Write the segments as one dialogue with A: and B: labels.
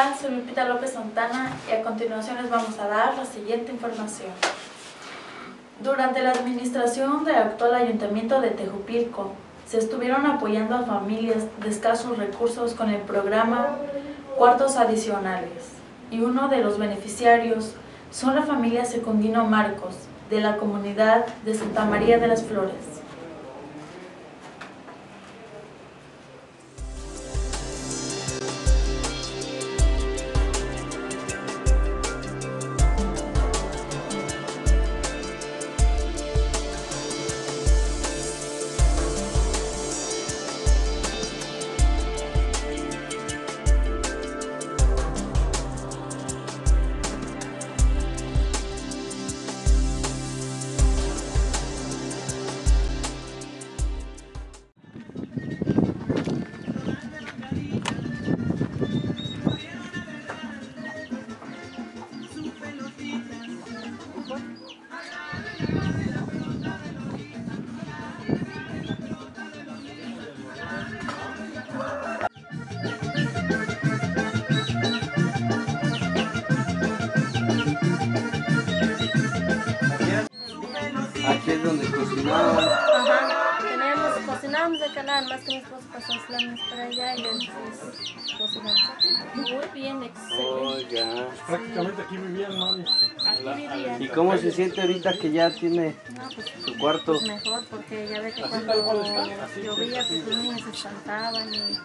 A: tal? Soy Lupita López Santana y a continuación les vamos a dar la siguiente información. Durante la administración del actual Ayuntamiento de Tejupilco, se estuvieron apoyando a familias de escasos recursos con el programa Cuartos Adicionales, y uno de los beneficiarios son la familia Secundino Marcos, de la comunidad de Santa María de las Flores.
B: Aquí es donde cocinaban.
C: Ajá, cocinábamos de canal, más que mi esposo pasó láminas para allá y entonces cocinamos aquí. Muy bien, excelente.
B: Oh, ya.
D: Prácticamente aquí vivían, mami.
C: Aquí vivían.
B: ¿Y cómo se siente ahorita que ya tiene
C: No, pues,
B: su cuarto?
C: pues mejor, porque ya ve que cuando llovía pues los niños se espantaban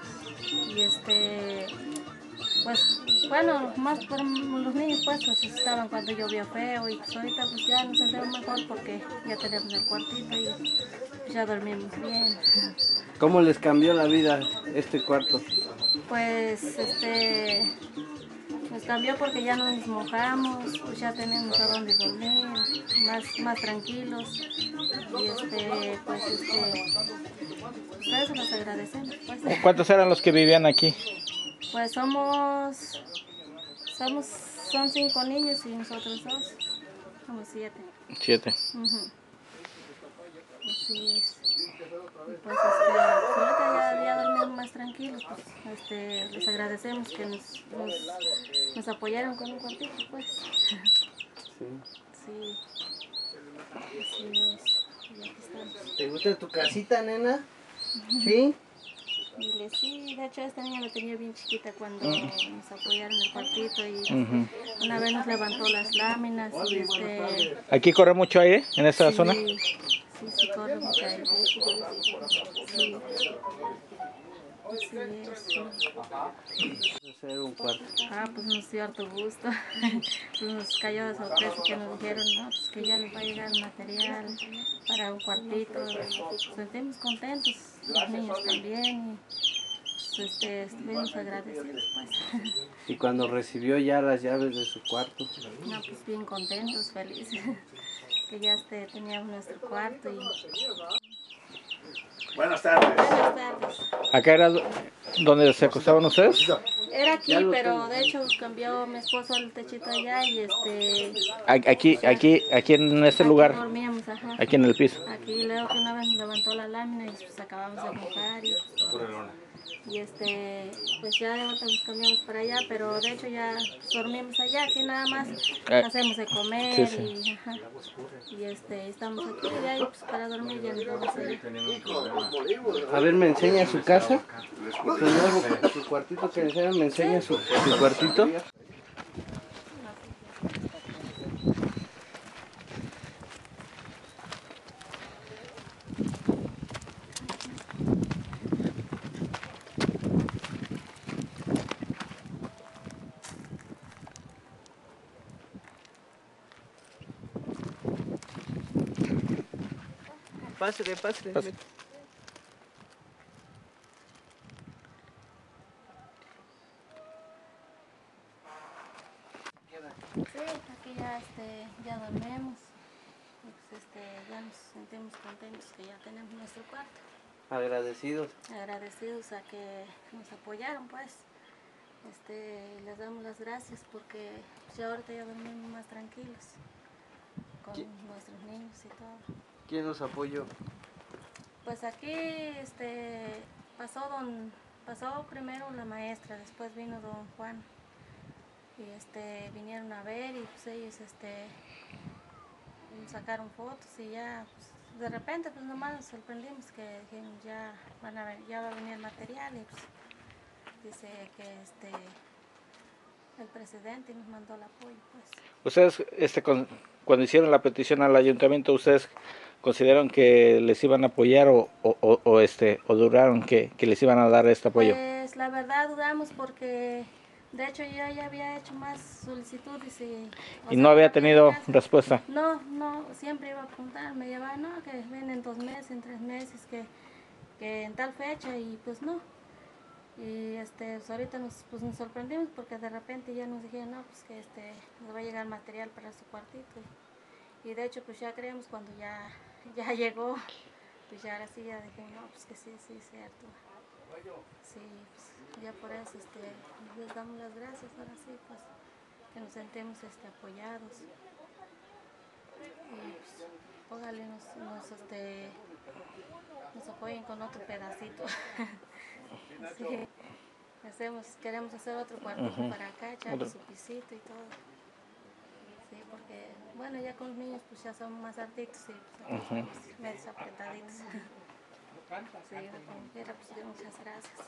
C: y pues bueno, más por los niños pues se asustaban cuando llovía feo y pues ahorita pues ya nos sentimos mejor porque ya tenemos el cuartito y pues, ya dormimos bien.
B: ¿Cómo les cambió la vida este cuarto?
C: Pues nos cambió porque ya no nos mojamos, pues ya tenemos a dónde dormir, más tranquilos y pues eso los agradecemos pues.
D: ¿Cuántos eran los que vivían aquí?
C: Pues son 5 niños y nosotros 2, somos 7.
D: 7.
C: Así es. Y pues ahorita ya dormimos más tranquilos, pues les agradecemos que nos apoyaron con un cuartito, pues.
B: Sí.
C: Sí, así es. Y aquí estamos.
B: ¿Te gusta tu casita, nena? ¿Sí?
C: Sí, de hecho esta niña la tenía bien chiquita cuando nos apoyaron en el cuartito y una vez nos levantó las láminas y
D: ¿Aquí corre mucho aire en esta zona?
C: Sí, corre mucho aire. Sí. Así es.
B: Hacer un cuarto.
C: Pues nos dio harto gusto. Pues nos cayó de sorpresa que nos dijeron, no, pues que ya les va a llegar material para un cuartito. Nos sentimos contentos, los niños también. Y pues estuvimos agradecidos pues.
B: ¿Y cuando recibió ya las llaves de su cuarto?
C: No, pues bien contentos, felices. Que ya teníamos nuestro cuarto y...
E: Buenas tardes.
C: Buenas tardes.
D: ¿Acá era donde se acostaban ustedes?
C: Era aquí, pero de hecho cambió mi esposo al techito allá y
D: Aquí en este
C: aquí
D: lugar,
C: dormíamos, ajá.
D: aquí en el piso.
C: Aquí luego que una vez nos levantó la lámina y pues acabamos de mojar y pues ya de vuelta nos cambiamos para allá, pero de hecho ya pues, dormimos allá, aquí nada más hacemos de comer
D: Sí.
C: y estamos aquí y de ahí pues para dormir ya nos vamos allá.
B: A ver, ¿me enseña su casa? Su cuartito que enseña, ¿me enseña su cuartito? Pásale.
C: Sí, aquí ya dormimos y pues ya nos sentimos contentos que ya tenemos nuestro cuarto.
B: Agradecidos.
C: Agradecidos a que nos apoyaron pues. Les damos las gracias porque pues, ya ahorita ya dormimos más tranquilos con nuestros niños y todo.
B: ¿Quién nos apoyó?
C: Pues aquí pasó primero la maestra, después vino don Juan y vinieron a ver y pues ellos sacaron fotos y ya pues, de repente pues nomás nos sorprendimos que dijeron ya va a venir el material y pues dice que el presidente nos mandó el apoyo pues.
D: Ustedes cuando hicieron la petición al ayuntamiento, ¿ustedes consideraron que les iban a apoyar o dudaron que les iban a dar este apoyo?
C: Pues la verdad dudamos porque de hecho yo ya había hecho más solicitudes
D: y no había tenido respuesta.
C: No, siempre iba a apuntar, me llevaba, no, que ven en 2 meses, en 3 meses, que en tal fecha y pues no. Y pues ahorita nos sorprendimos porque de repente ya nos dijeron, no, pues que nos va a llegar material para su cuartito. Y de hecho pues ya creemos cuando ya llegó, pues ya ahora sí ya dijimos, no, pues que sí, cierto. Sí, pues ya por eso les damos las gracias, ahora sí, pues que nos sentimos apoyados. Y pues ojalá nos apoyen con otro pedacito. Sí, queremos hacer otro cuartito para acá, echarle su pisito y todo. Sí, porque bueno, ya con los niños pues ya son más altitos y pues, medio apretaditos. Sí, como quiera, pues muchas gracias.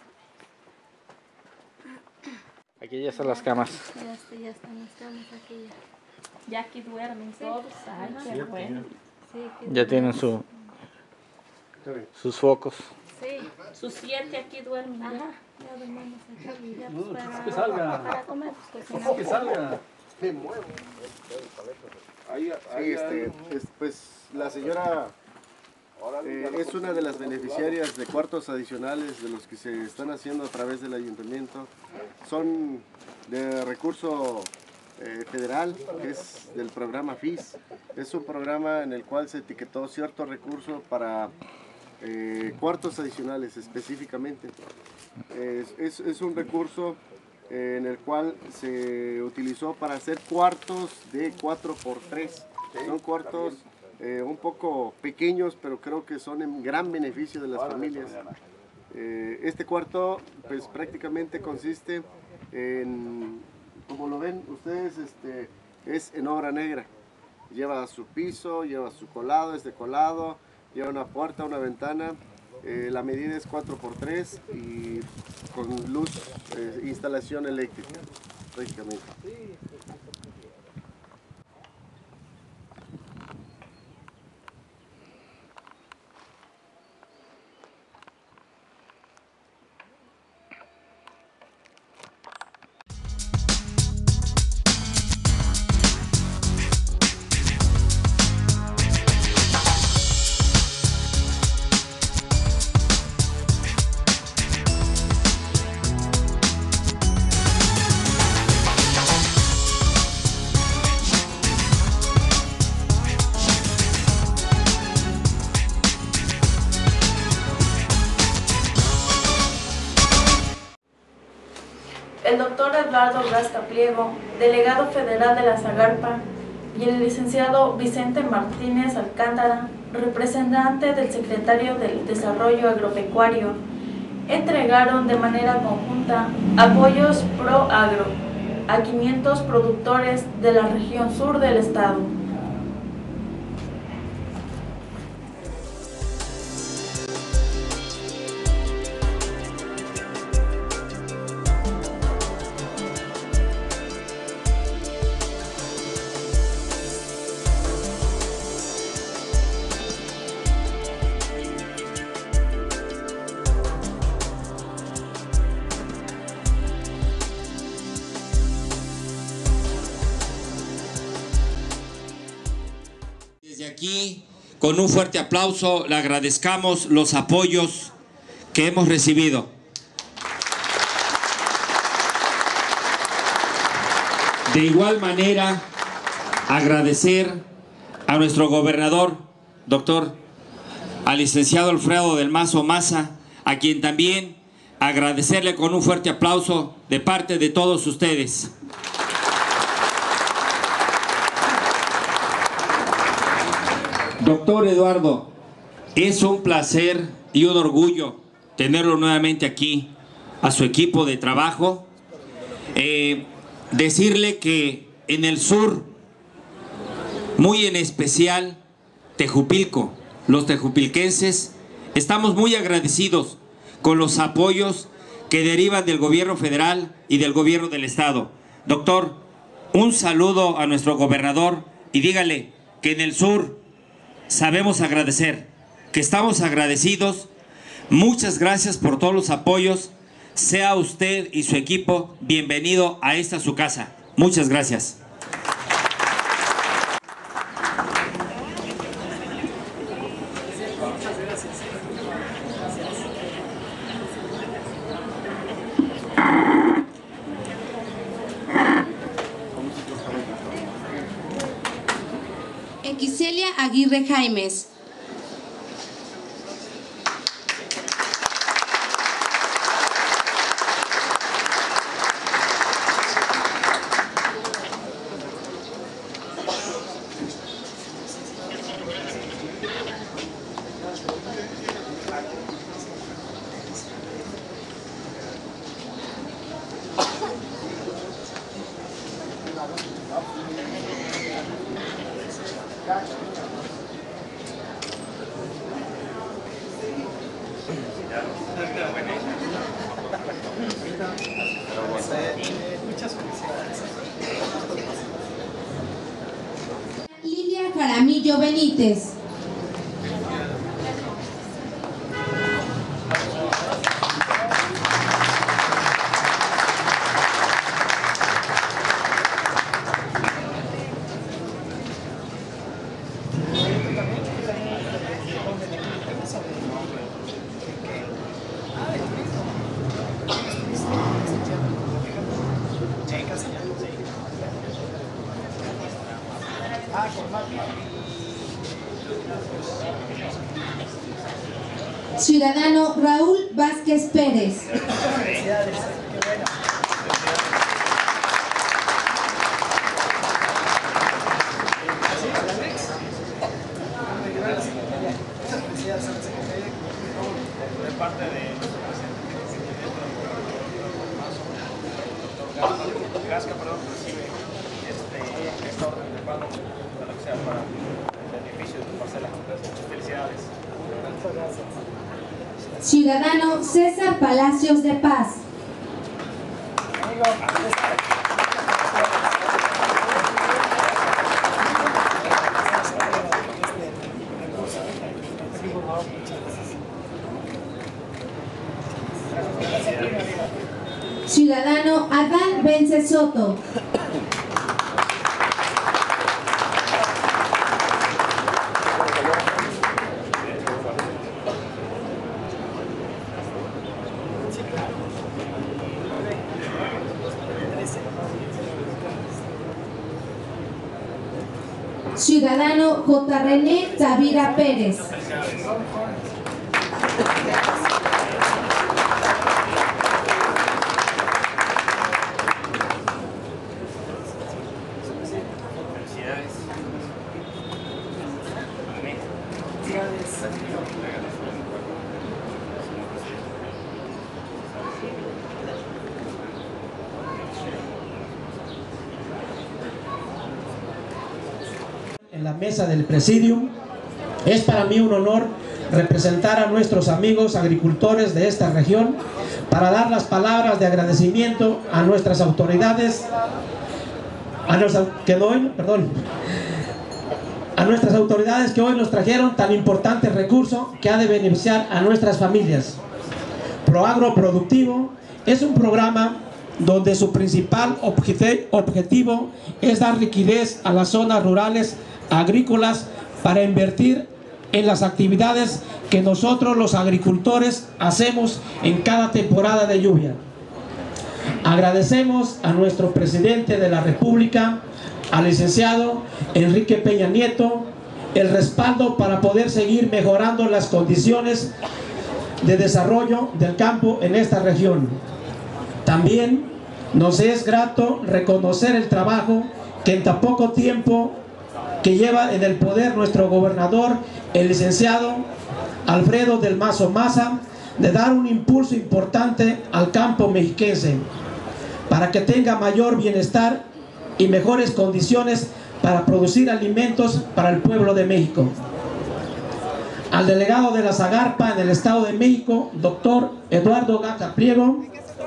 D: Aquí ya están las camas.
C: Ya están las camas aquí ya.
A: Ya aquí duermen todos. Ay, qué bueno.
C: Sí,
D: Ya tienen sus focos.
C: Sí,
A: Sus 7 aquí duermen.
C: ajá, ya dormimos aquí. Ya, pues,
E: que salga.
C: para comer, pues cocinamos.
E: Que salga.
B: Pues la señora es una de las beneficiarias de cuartos adicionales de los que se están haciendo a través del ayuntamiento. Son de recurso federal, que es del programa FIS. Es un programa en el cual se etiquetó cierto recurso para cuartos adicionales específicamente. Es un recurso en el cual se utilizó para hacer cuartos de 4x3. Son cuartos un poco pequeños, pero creo que son en gran beneficio de las familias. Este cuarto pues prácticamente consiste en, como lo ven ustedes, es en obra negra. Lleva su piso, lleva su colado, es de colado, lleva una puerta, una ventana. La medida es 4x3 y con luz, instalación eléctrica prácticamente.
A: El doctor Eduardo Blasca Pliego, delegado federal de la Zagarpa, y el licenciado Vicente Martínez Alcántara, representante del secretario del Desarrollo Agropecuario, entregaron de manera conjunta apoyos pro agro a 500 productores de la región sur del estado.
F: Desde aquí, con un fuerte aplauso, le agradezcamos los apoyos que hemos recibido. De igual manera, agradecer a nuestro gobernador, al licenciado Alfredo del Mazo Maza, a quien también agradecerle con un fuerte aplauso de parte de todos ustedes. Doctor Eduardo, es un placer y un orgullo tenerlo nuevamente aquí, a su equipo de trabajo. decirle que en el sur, muy en especial Tejupilco, los tejupilquenses, estamos muy agradecidos con los apoyos que derivan del gobierno federal y del gobierno del estado. Doctor, un saludo a nuestro gobernador y dígale que en el sur sabemos agradecer, que estamos agradecidos. Muchas gracias por todos los apoyos. Sea usted y su equipo bienvenido a esta su casa. Muchas gracias.
E: Xiselia Aguirre Jaimes. Lilia Jaramillo Benítez. Ciudadano Raúl Vázquez Pérez. Ciudadano César Palacios de Paz. Ciudadano Adán Vence Soto. Ciudadano J. René Tavira Pérez.
G: En la mesa del Presidium, es para mí un honor representar a nuestros amigos agricultores de esta región para dar las palabras de agradecimiento a nuestras autoridades, a nuestras autoridades que hoy nos trajeron tan importante recurso que ha de beneficiar a nuestras familias. Proagro Productivo es un programa donde su principal objetivo es dar liquidez a las zonas rurales agrícolas para invertir en las actividades que nosotros los agricultores hacemos en cada temporada de lluvia. Agradecemos a nuestro presidente de la República, al licenciado Enrique Peña Nieto, el respaldo para poder seguir mejorando las condiciones de desarrollo del campo en esta región. También nos es grato reconocer el trabajo que en tan poco tiempo que lleva en el poder nuestro gobernador, el licenciado Alfredo del Mazo Maza, de dar un impulso importante al campo mexiquense. para que tenga mayor bienestar y mejores condiciones para producir alimentos para el pueblo de México. Al delegado de la Zagarpa en el Estado de México, doctor Eduardo Gaca Pliego,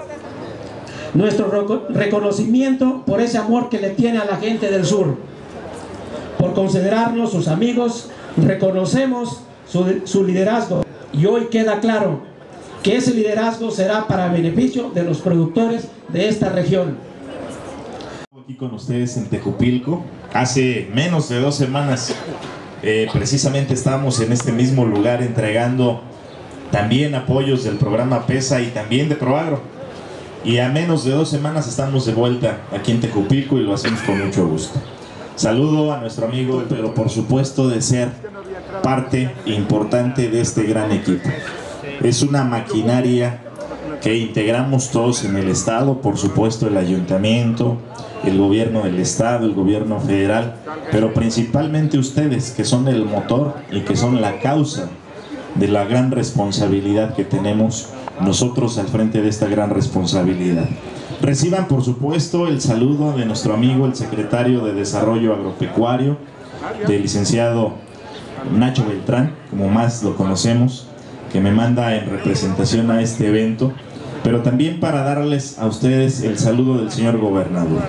G: nuestro reconocimiento por ese amor que le tiene a la gente del sur. Por considerarnos sus amigos, reconocemos su liderazgo y hoy queda claro que ese liderazgo será para beneficio de los productores de esta región.
H: Aquí con ustedes en Tejupilco, hace menos de 2 semanas precisamente estábamos en este mismo lugar entregando también apoyos del programa PESA y también de Proagro, y a menos de 2 semanas estamos de vuelta aquí en Tejupilco y lo hacemos con mucho gusto. Saludo a nuestro amigo, pero por supuesto de ser parte importante de este gran equipo. Es una maquinaria que integramos todos en el Estado, por supuesto el Ayuntamiento, el Gobierno del Estado, el Gobierno Federal, pero principalmente ustedes, que son el motor y que son la causa de la gran responsabilidad que tenemos nosotros al frente de esta gran responsabilidad. Reciban, por supuesto, el saludo de nuestro amigo, el secretario de Desarrollo Agropecuario, del licenciado Nacho Beltrán, como más lo conocemos, que me manda en representación a este evento, pero también para darles a ustedes el saludo del señor gobernador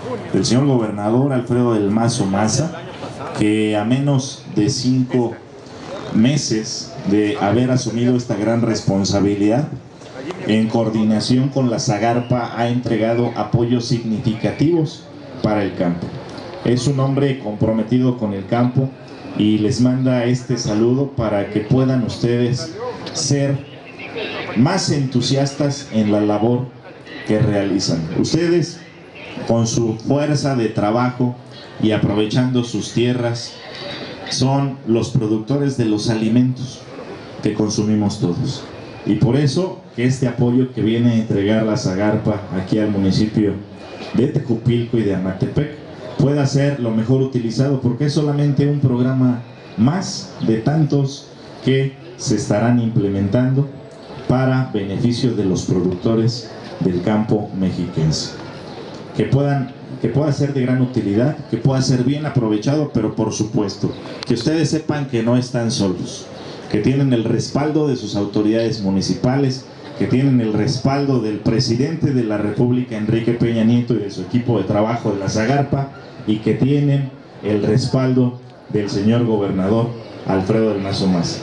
H: Alfredo del Mazo Maza, que a menos de 5 meses de haber asumido esta gran responsabilidad, en coordinación con la Zagarpa ha entregado apoyos significativos para el campo. Es un hombre comprometido con el campo y les manda este saludo para que puedan ustedes ser más entusiastas en la labor que realizan. Ustedes, con su fuerza de trabajo y aprovechando sus tierras, son los productores de los alimentos que consumimos todos. Y por eso que este apoyo que viene a entregar la Zagarpa aquí al municipio de Tejupilco y de Amatepec pueda ser lo mejor utilizado, porque es solamente un programa más de tantos que se estarán implementando para beneficio de los productores del campo mexiquense. Que pueda ser de gran utilidad, que pueda ser bien aprovechado, pero por supuesto que ustedes sepan que no están solos, que tienen el respaldo de sus autoridades municipales, que tienen el respaldo del presidente de la República, Enrique Peña Nieto, y de su equipo de trabajo de la Zagarpa, y que tienen el respaldo del señor gobernador Alfredo del Mazo Maza.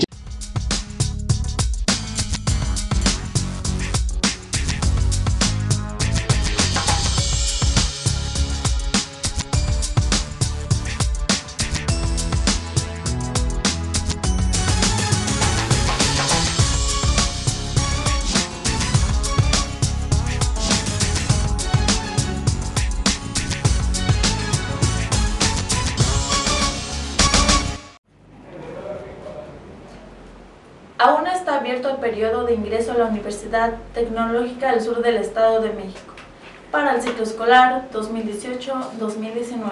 A: Aún está abierto el periodo de ingreso a la Universidad Tecnológica del Sur del Estado de México para el ciclo escolar 2018-2019.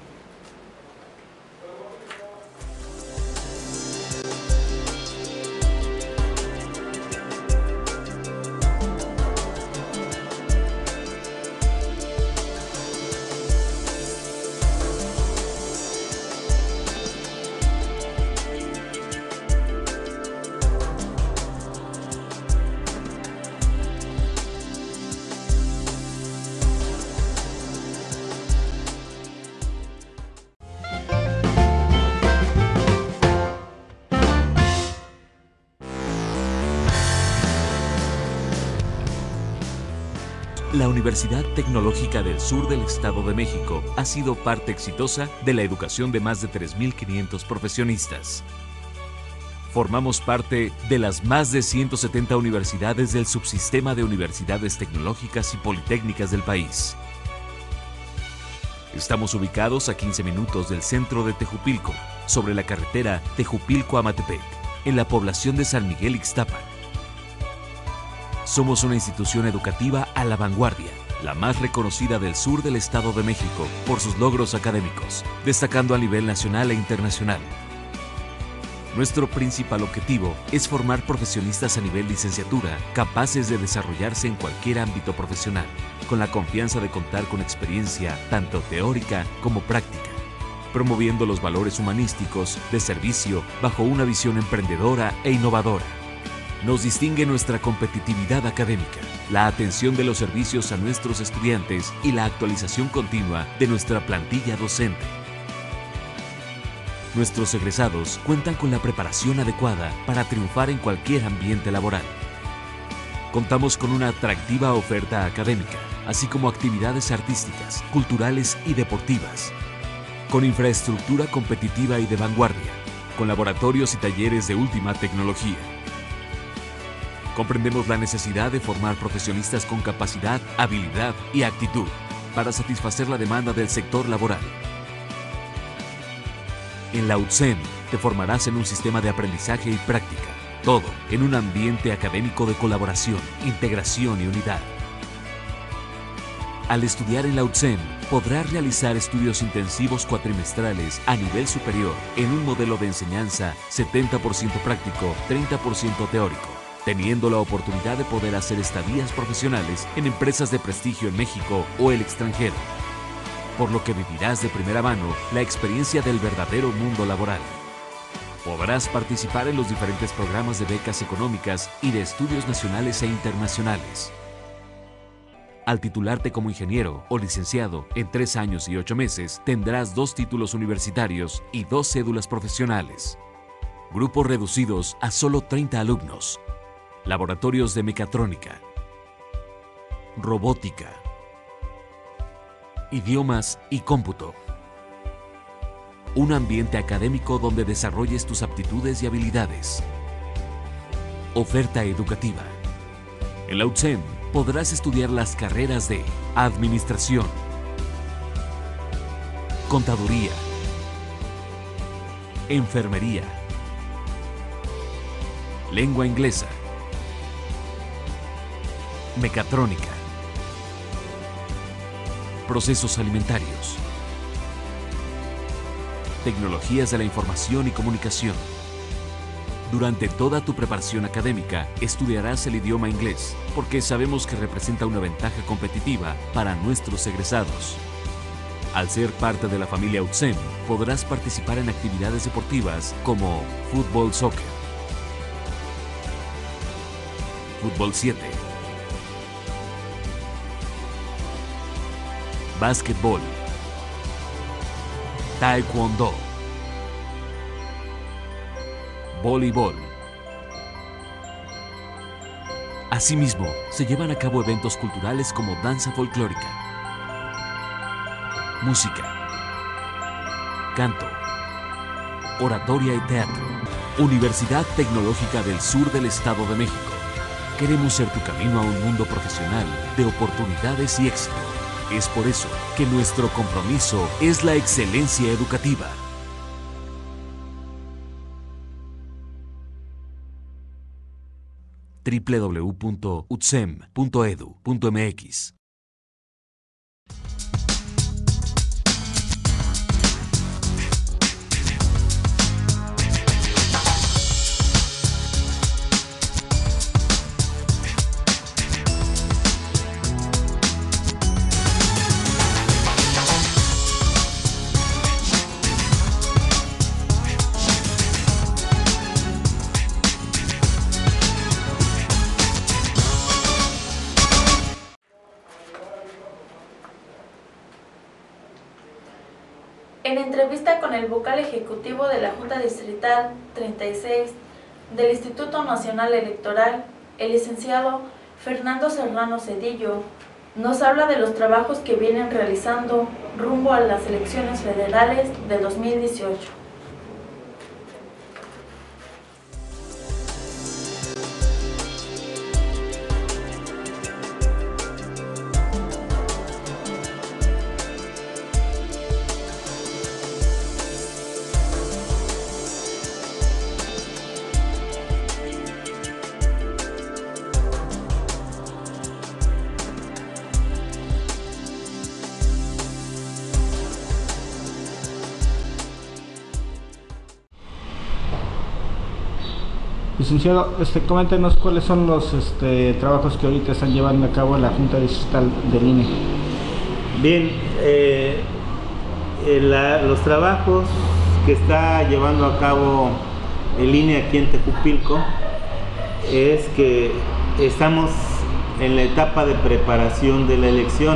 I: La Universidad Tecnológica del Sur del Estado de México ha sido parte exitosa de la educación de más de 3.500 profesionistas. Formamos parte de las más de 170 universidades del subsistema de universidades tecnológicas y politécnicas del país. Estamos ubicados a 15 minutos del centro de Tejupilco, sobre la carretera Tejupilco-Amatepec, en la población de San Miguel Ixtapan. Somos una institución educativa a la vanguardia, la más reconocida del sur del Estado de México por sus logros académicos, destacando a nivel nacional e internacional. Nuestro principal objetivo es formar profesionistas a nivel licenciatura capaces de desarrollarse en cualquier ámbito profesional, con la confianza de contar con experiencia tanto teórica como práctica, promoviendo los valores humanísticos de servicio bajo una visión emprendedora e innovadora. Nos distingue nuestra competitividad académica, la atención de los servicios a nuestros estudiantes y la actualización continua de nuestra plantilla docente. Nuestros egresados cuentan con la preparación adecuada para triunfar en cualquier ambiente laboral. Contamos con una atractiva oferta académica, así como actividades artísticas, culturales y deportivas, con infraestructura competitiva y de vanguardia, con laboratorios y talleres de última tecnología. Comprendemos la necesidad de formar profesionistas con capacidad, habilidad y actitud para satisfacer la demanda del sector laboral. En la UTSEM te formarás en un sistema de aprendizaje y práctica, todo en un ambiente académico de colaboración, integración y unidad. Al estudiar en la UTSEM, podrás realizar estudios intensivos cuatrimestrales a nivel superior en un modelo de enseñanza 70% práctico, 30% teórico, teniendo la oportunidad de poder hacer estadías profesionales en empresas de prestigio en México o el extranjero, por lo que vivirás de primera mano la experiencia del verdadero mundo laboral. Podrás participar en los diferentes programas de becas económicas y de estudios nacionales e internacionales. Al titularte como ingeniero o licenciado en 3 años y 8 meses, tendrás 2 títulos universitarios y 2 cédulas profesionales. Grupos reducidos a solo 30 alumnos. Laboratorios de mecatrónica, robótica, idiomas y cómputo. Un ambiente académico donde desarrolles tus aptitudes y habilidades. Oferta educativa. En la UTSEM podrás estudiar las carreras de Administración, Contaduría, Enfermería, Lengua Inglesa, Mecatrónica, Procesos Alimentarios, Tecnologías de la Información y Comunicación. Durante toda tu preparación académica estudiarás el idioma inglés, porque sabemos que representa una ventaja competitiva para nuestros egresados. Al ser parte de la familia UTSEM, podrás participar en actividades deportivas como fútbol soccer, fútbol 7, básquetbol, taekwondo, voleibol. Asimismo, se llevan a cabo eventos culturales como danza folclórica, música, canto, oratoria y teatro. Universidad Tecnológica del Sur del Estado de México. Queremos ser tu camino a un mundo profesional de oportunidades y éxito. Es por eso que nuestro compromiso es la excelencia educativa. www.utsem.edu.mx.
A: En entrevista con el vocal ejecutivo de la Junta Distrital 36 del Instituto Nacional Electoral, el licenciado Fernando Serrano Cedillo, nos habla de los trabajos que vienen realizando rumbo a las elecciones federales de 2018.
D: Licenciado, coméntenos cuáles son los trabajos que ahorita están llevando a cabo la Junta Distrital del INE.
J: Bien, los trabajos que está llevando a cabo el INE aquí en Tejupilco es que estamos en la etapa de preparación de la elección,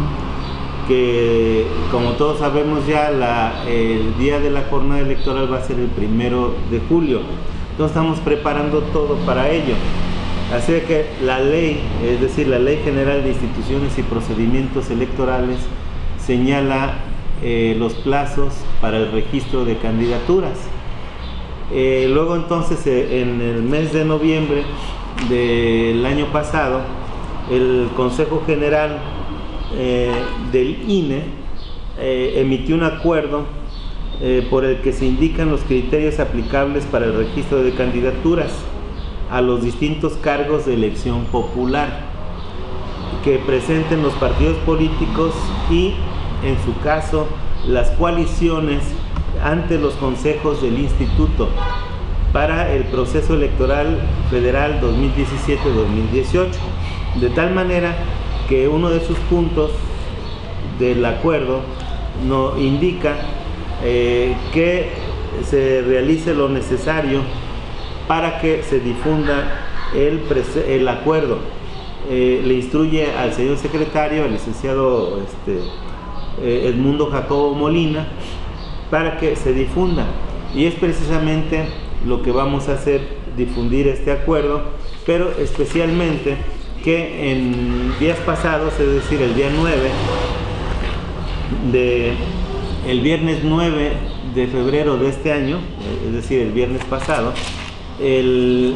J: que como todos sabemos ya el día de la jornada electoral va a ser el 1 de julio. Entonces estamos preparando todo para ello. Así que la ley, es decir, la Ley General de Instituciones y Procedimientos Electorales señala los plazos para el registro de candidaturas. Luego entonces en el mes de noviembre del año pasado, el Consejo General del INE emitió un acuerdo por el que se indican los criterios aplicables para el registro de candidaturas a los distintos cargos de elección popular que presenten los partidos políticos y, en su caso, las coaliciones ante los consejos del Instituto para el proceso electoral federal 2017-2018, de tal manera que uno de sus puntos del acuerdo nos indica que se realice lo necesario para que se difunda el acuerdo. Le instruye al señor secretario, al licenciado Edmundo Jacobo Molina, para que se difunda, y es precisamente lo que vamos a hacer, difundir este acuerdo, pero especialmente que en días pasados, es decir, el viernes 9 de febrero de este año, es decir, el viernes pasado, en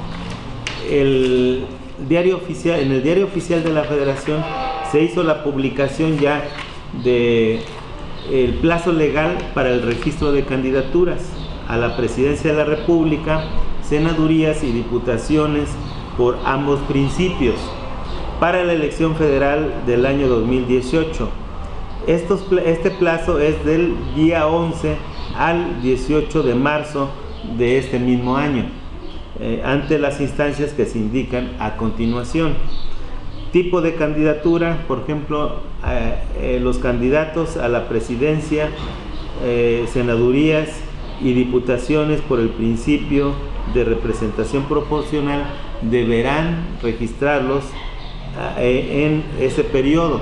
J: el diario oficial de la Federación se hizo la publicación ya de el plazo legal para el registro de candidaturas a la presidencia de la República, senadurías y diputaciones por ambos principios para la elección federal del año 2018. Este plazo es del día 11 al 18 de marzo de este mismo año, ante las instancias que se indican a continuación. Tipo de candidatura, por ejemplo, los candidatos a la presidencia, senadurías y diputaciones por el principio de representación proporcional deberán registrarlos en ese periodo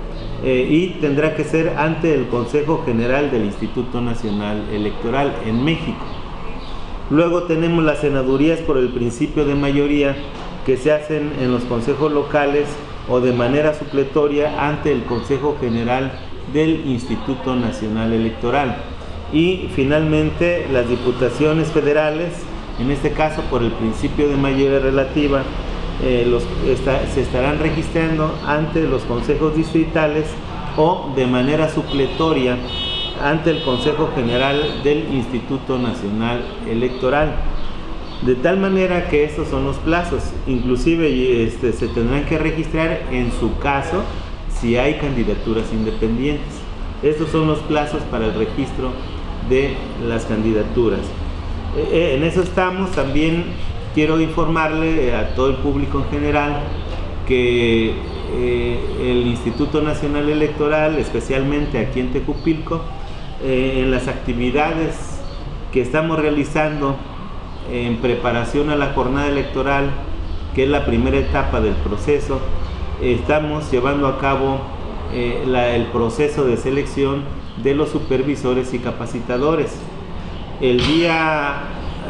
J: y tendrá que ser ante el Consejo General del Instituto Nacional Electoral en México. Luego tenemos las senadurías por el principio de mayoría, que se hacen en los consejos locales o de manera supletoria ante el Consejo General del Instituto Nacional Electoral. Y finalmente las diputaciones federales, en este caso por el principio de mayoría relativa, se estarán registrando ante los consejos distritales o de manera supletoria ante el Consejo General del Instituto Nacional Electoral. De tal manera que estos son los plazos, inclusive se tendrán que registrar en su caso si hay candidaturas independientes. Estos son los plazos para el registro de las candidaturas. En eso estamos. También quiero informarle a todo el público en general que el Instituto Nacional Electoral, especialmente aquí en Tejupilco, en las actividades que estamos realizando en preparación a la jornada electoral, que es la primera etapa del proceso, estamos llevando a cabo el proceso de selección de los supervisores y capacitadores. El día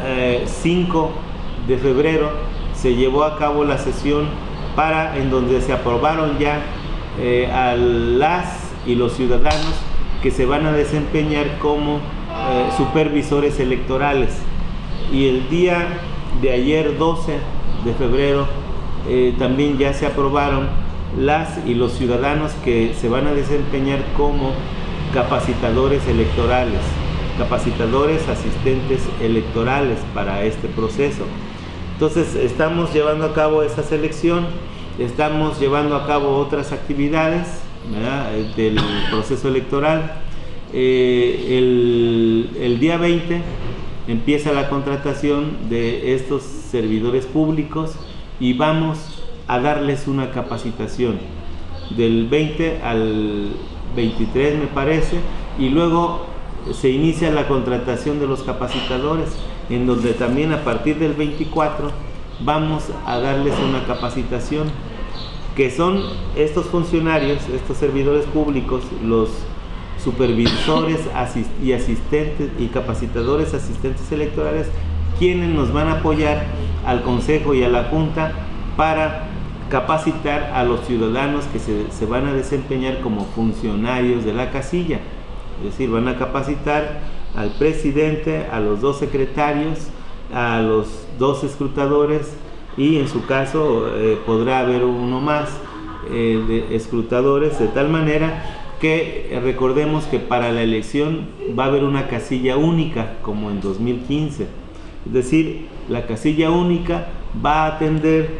J: 5 de febrero se llevó a cabo la sesión en donde se aprobaron ya a las y los ciudadanos que se van a desempeñar como supervisores electorales. Y el día de ayer, 12 de febrero, también ya se aprobaron las y los ciudadanos que se van a desempeñar como capacitadores electorales, capacitadores asistentes electorales para este proceso. Entonces estamos llevando a cabo esa selección, estamos llevando a cabo otras actividades, ¿verdad?, del proceso electoral. El día 20 empieza la contratación de estos servidores públicos y vamos a darles una capacitación del 20 al 23 me parece, y luego se inicia la contratación de los capacitadores, en donde también a partir del 24 vamos a darles una capacitación, que son estos funcionarios, estos servidores públicos, los supervisores y asistentes y capacitadores asistentes electorales, quienes nos van a apoyar al Consejo y a la Junta para capacitar a los ciudadanos que se van a desempeñar como funcionarios de la casilla. Es decir, van a capacitar al presidente, a los 2 secretarios, a los 2 escrutadores y en su caso podrá haber uno más de escrutadores, de tal manera que recordemos que para la elección va a haber una casilla única como en 2015. Es decir, la casilla única va a atender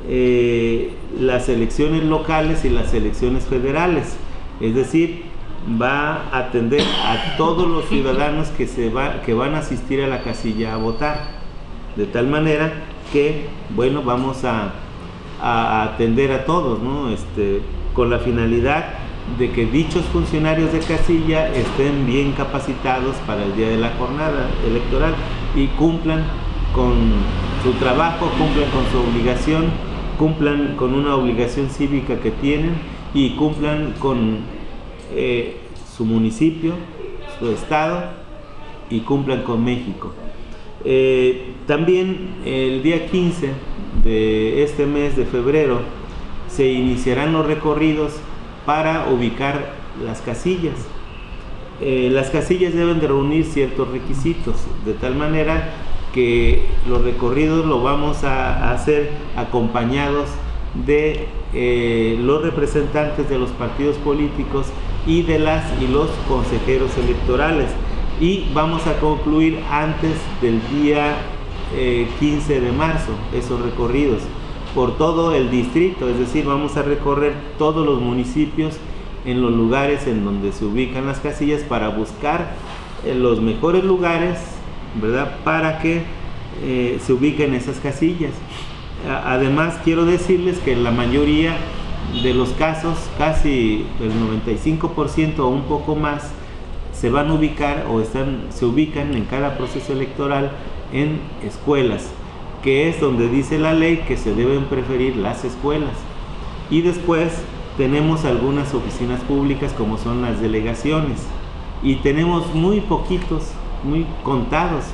J: las elecciones locales y las elecciones federales. Es decir, va a atender a todos los ciudadanos que van a asistir a la casilla a votar, de tal manera que, bueno, vamos a atender a todos, ¿no? Con la finalidad de que dichos funcionarios de casilla estén bien capacitados para el día de la jornada electoral y cumplan con su trabajo, cumplan con su obligación, cumplan con una obligación cívica que tienen y cumplan con su municipio, su estado y cumplan con México. También el día 15 de este mes de febrero se iniciarán los recorridos para ubicar las casillas. Las casillas deben de reunir ciertos requisitos, de tal manera que los recorridos lo vamos a hacer acompañados de los representantes de los partidos políticos y de las y los consejeros electorales, y vamos a concluir antes del día 15 de marzo esos recorridos por todo el distrito. Es decir, vamos a recorrer todos los municipios en los lugares en donde se ubican las casillas para buscar los mejores lugares, ¿verdad?, para que se ubiquen esas casillas. Además, quiero decirles que en la mayoría de los casos, casi el 95% o un poco más, se van a ubicar o se ubican en cada proceso electoral en escuelas, que es donde dice la ley que se deben preferir las escuelas. Y después tenemos algunas oficinas públicas como son las delegaciones, y tenemos muy poquitos, muy contados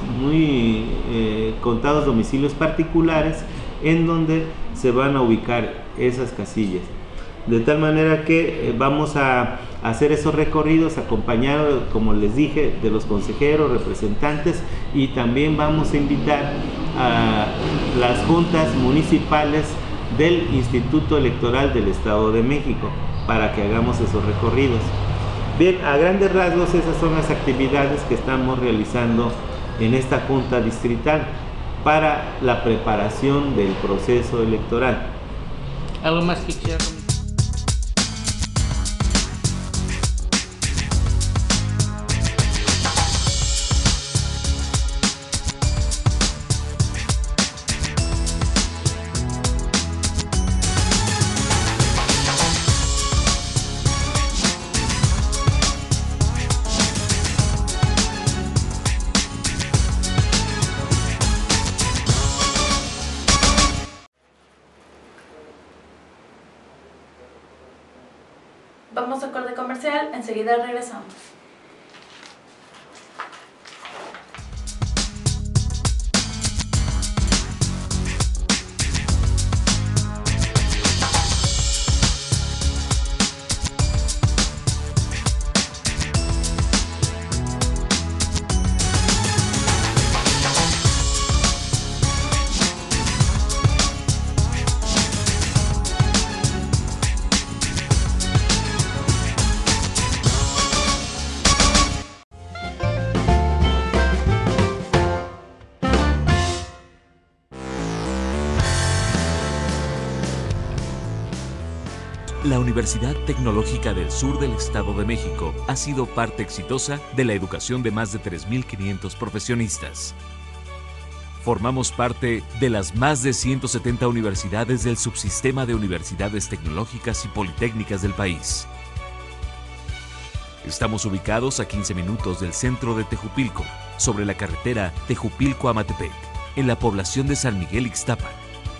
J: domicilios particulares en donde se van a ubicar esas casillas. De tal manera que vamos a hacer esos recorridos acompañados, como les dije, de los consejeros, representantes, y también vamos a invitar a las juntas municipales del Instituto Electoral del Estado de México para que hagamos esos recorridos. Bien, a grandes rasgos esas son las actividades que estamos realizando en esta junta distrital para la preparación del proceso electoral.
D: ¿Algo más que quieran?
A: Vamos a corte comercial, enseguida regresamos.
I: La Universidad Tecnológica del Sur del Estado de México ha sido parte exitosa de la educación de más de 3.500 profesionistas. Formamos parte de las más de 170 universidades del subsistema de universidades tecnológicas y politécnicas del país. Estamos ubicados a 15 minutos del centro de Tejupilco, sobre la carretera Tejupilco-Amatepec, en la población de San Miguel Ixtapan.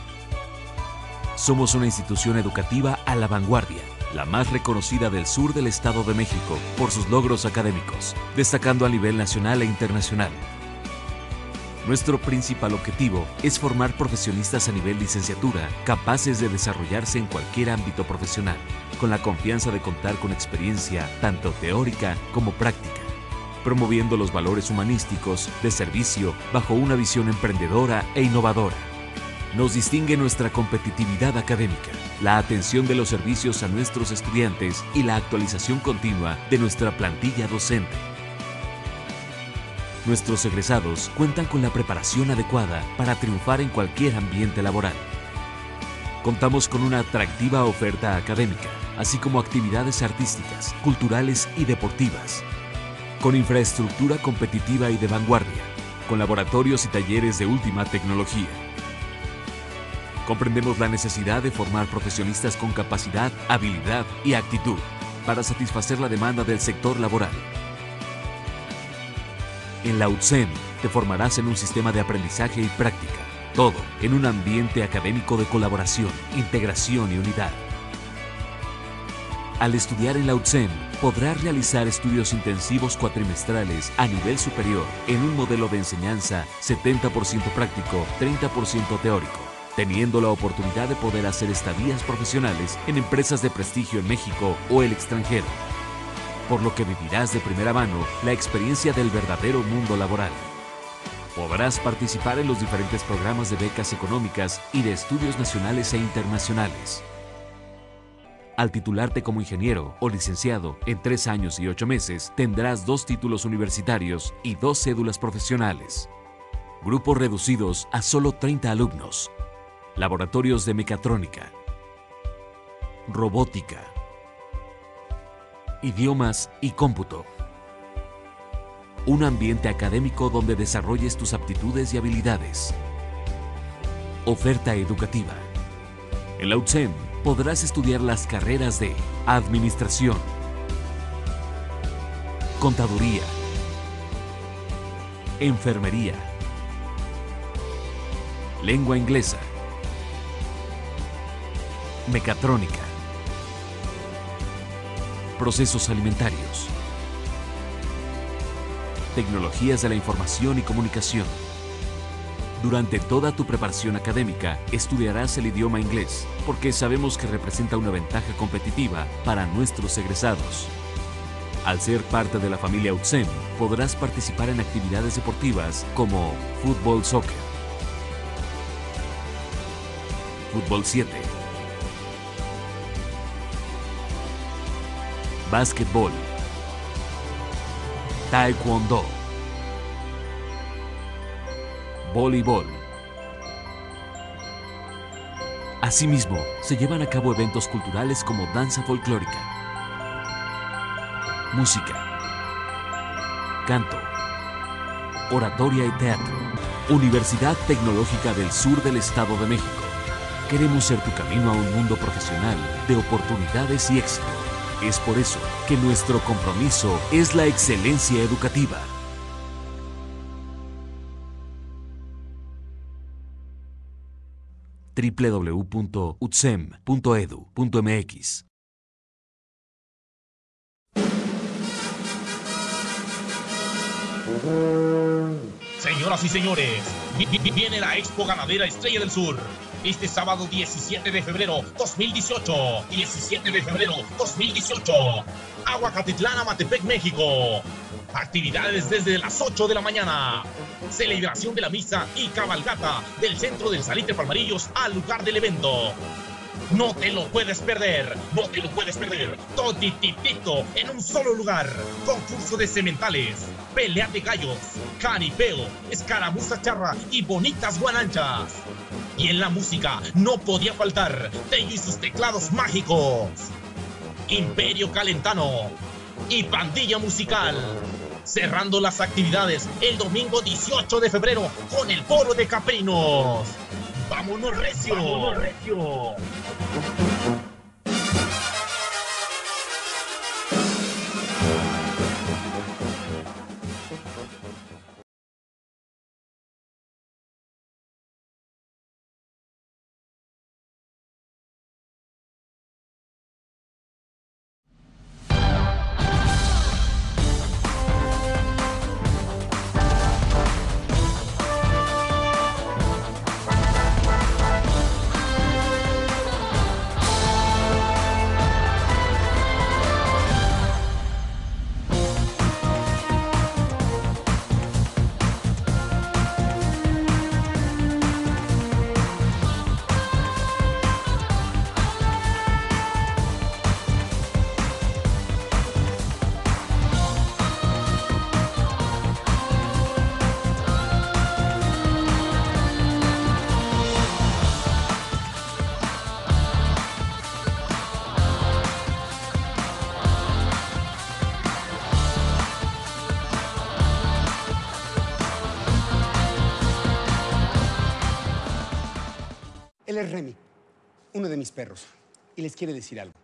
I: Somos una institución educativa a la vanguardia, la más reconocida del sur del Estado de México por sus logros académicos, destacando a nivel nacional e internacional. Nuestro principal objetivo es formar profesionistas a nivel licenciatura capaces de desarrollarse en cualquier ámbito profesional, con la confianza de contar con experiencia tanto teórica como práctica, promoviendo los valores humanísticos de servicio bajo una visión emprendedora e innovadora. Nos distingue nuestra competitividad académica, la atención de los servicios a nuestros estudiantes y la actualización continua de nuestra plantilla docente. Nuestros egresados cuentan con la preparación adecuada para triunfar en cualquier ambiente laboral. Contamos con una atractiva oferta académica, así como actividades artísticas, culturales y deportivas, con infraestructura competitiva y de vanguardia, con laboratorios y talleres de última tecnología. Comprendemos la necesidad de formar profesionistas con capacidad, habilidad y actitud para satisfacer la demanda del sector laboral. En la UTSEM te formarás en un sistema de aprendizaje y práctica, todo en un ambiente académico de colaboración, integración y unidad. Al estudiar en la UTSEM, podrás realizar estudios intensivos cuatrimestrales a nivel superior en un modelo de enseñanza 70% práctico, 30% teórico, teniendo la oportunidad de poder hacer estadías profesionales en empresas de prestigio en México o el extranjero, por lo que vivirás de primera mano la experiencia del verdadero mundo laboral. Podrás participar en los diferentes programas de becas económicas y de estudios nacionales e internacionales. Al titularte como ingeniero o licenciado en 3 años y 8 meses, tendrás 2 títulos universitarios y 2 cédulas profesionales. Grupos reducidos a solo 30 alumnos. Laboratorios de mecatrónica, robótica, idiomas y cómputo. Un ambiente académico donde desarrolles tus aptitudes y habilidades. Oferta educativa. En la UTSEM podrás estudiar las carreras de Administración, Contaduría, Enfermería, Lengua Inglesa, Mecatrónica, Procesos alimentarios, Tecnologías de la información y comunicación. Durante toda tu preparación académica estudiarás el idioma inglés, porque sabemos que representa una ventaja competitiva para nuestros egresados. Al ser parte de la familia UTSEM, podrás participar en actividades deportivas como fútbol soccer, fútbol 7, básquetbol, taekwondo, voleibol. Asimismo, se llevan a cabo eventos culturales como danza folclórica, música, canto, oratoria y teatro. Universidad Tecnológica del Sur del Estado de México. Queremos ser tu camino a un mundo profesional de oportunidades y éxito. Es por eso que nuestro compromiso es la excelencia educativa. www.utsem.edu.mx.
K: Señoras y señores, viene la Expo Ganadera Estrella del Sur. Este sábado 17 de febrero 2018. 17 de febrero 2018. Aguacatitlán, Amatepec, México. Actividades desde las 8 de la mañana. Celebración de la misa y cabalgata del centro del Salitre Palmarillos al lugar del evento. No te lo puedes perder, no te lo puedes perder. Todititito en un solo lugar. Concurso de sementales, pelea de gallos, canipeo, escaramuza charra y bonitas guananchas. Y en la música no podía faltar Tello y sus teclados mágicos, Imperio Calentano y Pandilla Musical. cerrando las actividades el domingo 18 de febrero con el Foro de Caprinos. ¡Vámonos recio! ¡Vámonos recio!
L: Él es Remy, uno de mis perros, y les quiere decir algo.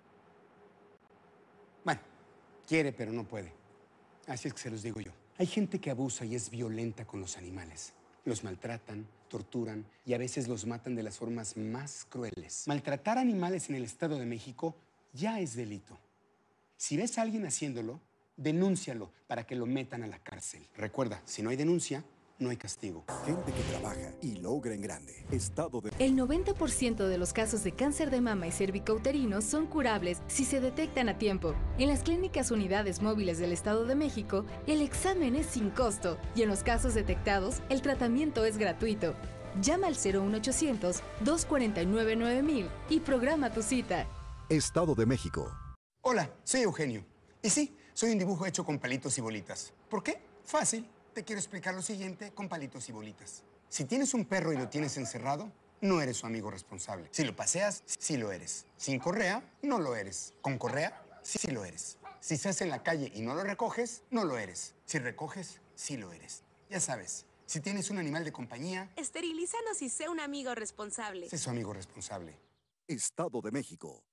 L: Bueno, quiere, pero no puede. Así es que se los digo yo. Hay gente que abusa y es violenta con los animales. Los maltratan, torturan y a veces los matan de las formas más crueles. Maltratar animales en el Estado de México ya es delito. Si ves a alguien haciéndolo, denúncialo para que lo metan a la cárcel. Recuerda, si no hay denuncia, no hay castigo.
M: Gente que trabaja y logra en grande. Estado de...
N: El 90% de los casos de cáncer de mama y cervicouterino son curables si se detectan a tiempo. En las clínicas unidades móviles del Estado de México, el examen es sin costo y en los casos detectados, el tratamiento es gratuito. Llama al 01800 249 9000 y programa tu cita.
M: Estado de México.
L: Hola, soy Eugenio. Y sí, soy un dibujo hecho con palitos y bolitas. ¿Por qué? Fácil. Te quiero explicar lo siguiente con palitos y bolitas. Si tienes un perro y lo tienes encerrado, no eres su amigo responsable. Si lo paseas, sí lo eres. Sin correa, no lo eres. Con correa, sí lo eres. Si estás en la calle y no lo recoges, no lo eres. Si recoges, sí lo eres. Ya sabes, si tienes un animal de compañía...
O: Esterilízanos y sé un amigo responsable.
L: Sé su amigo responsable.
M: Estado de México.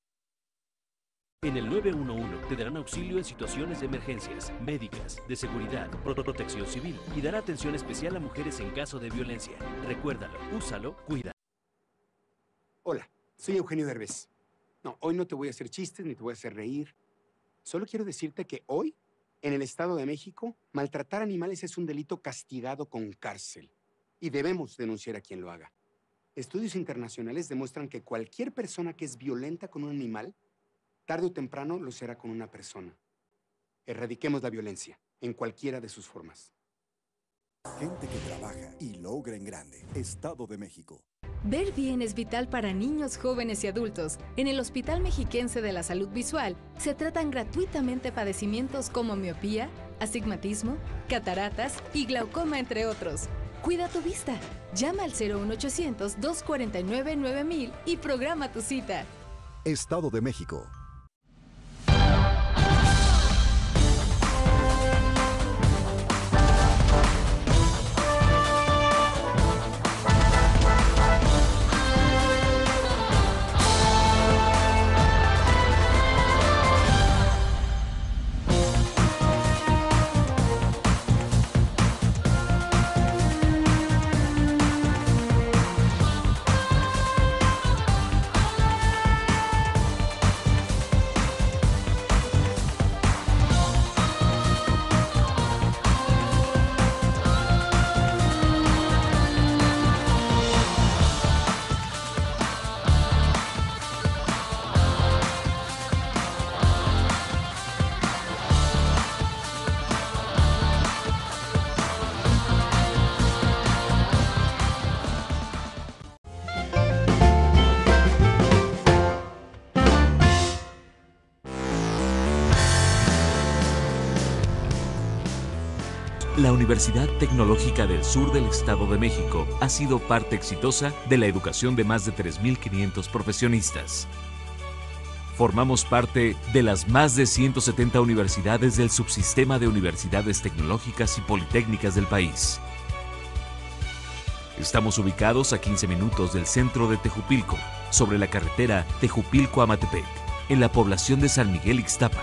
P: En el 911 te darán auxilio en situaciones de emergencias, médicas, de seguridad, protección civil y dará atención especial a mujeres en caso de violencia. Recuérdalo, úsalo, cuida.
L: Hola, soy Eugenio Derbez. No, hoy no te voy a hacer chistes ni te voy a hacer reír. Solo quiero decirte que hoy, en el Estado de México, maltratar animales es un delito castigado con cárcel. Y debemos denunciar a quien lo haga. Estudios internacionales demuestran que cualquier persona que es violenta con un animal tarde o temprano lo será con una persona. Erradiquemos la violencia, en cualquiera de sus formas.
M: Gente que trabaja y logra en grande. Estado de México.
N: Ver bien es vital para niños, jóvenes y adultos. En el Hospital Mexiquense de la Salud Visual se tratan gratuitamente padecimientos como miopía, astigmatismo, cataratas y glaucoma, entre otros. Cuida tu vista. Llama al 01800 249 9000 y programa tu cita.
M: Estado de México.
I: La Universidad Tecnológica del Sur del Estado de México ha sido parte exitosa de la educación de más de 3.500 profesionistas. Formamos parte de las más de 170 universidades del subsistema de universidades tecnológicas y politécnicas del país. Estamos ubicados a 15 minutos del centro de Tejupilco, sobre la carretera Tejupilco-Amatepec, en la población de San Miguel Ixtapan.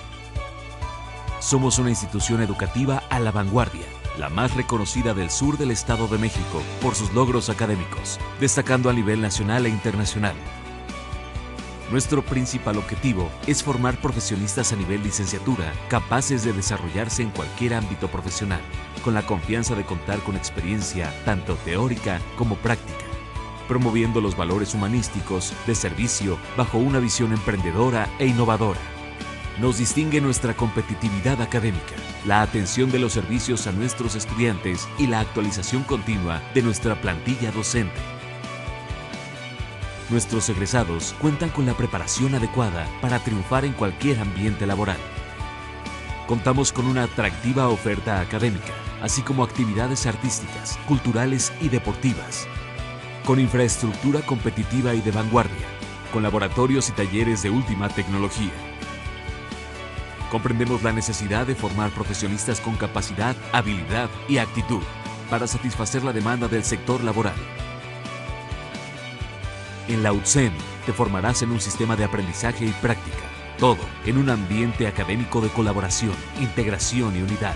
I: Somos una institución educativa a la vanguardia, la más reconocida del sur del Estado de México por sus logros académicos, destacando a nivel nacional e internacional. Nuestro principal objetivo es formar profesionistas a nivel licenciatura capaces de desarrollarse en cualquier ámbito profesional, con la confianza de contar con experiencia tanto teórica como práctica, promoviendo los valores humanísticos de servicio bajo una visión emprendedora e innovadora. Nos distingue nuestra competitividad académica, la atención de los servicios a nuestros estudiantes y la actualización continua de nuestra plantilla docente. Nuestros egresados cuentan con la preparación adecuada para triunfar en cualquier ambiente laboral. Contamos con una atractiva oferta académica, así como actividades artísticas, culturales y deportivas, con infraestructura competitiva y de vanguardia, con laboratorios y talleres de última tecnología. Comprendemos la necesidad de formar profesionistas con capacidad, habilidad y actitud para satisfacer la demanda del sector laboral. En la UTSEM te formarás en un sistema de aprendizaje y práctica, todo en un ambiente académico de colaboración, integración y unidad.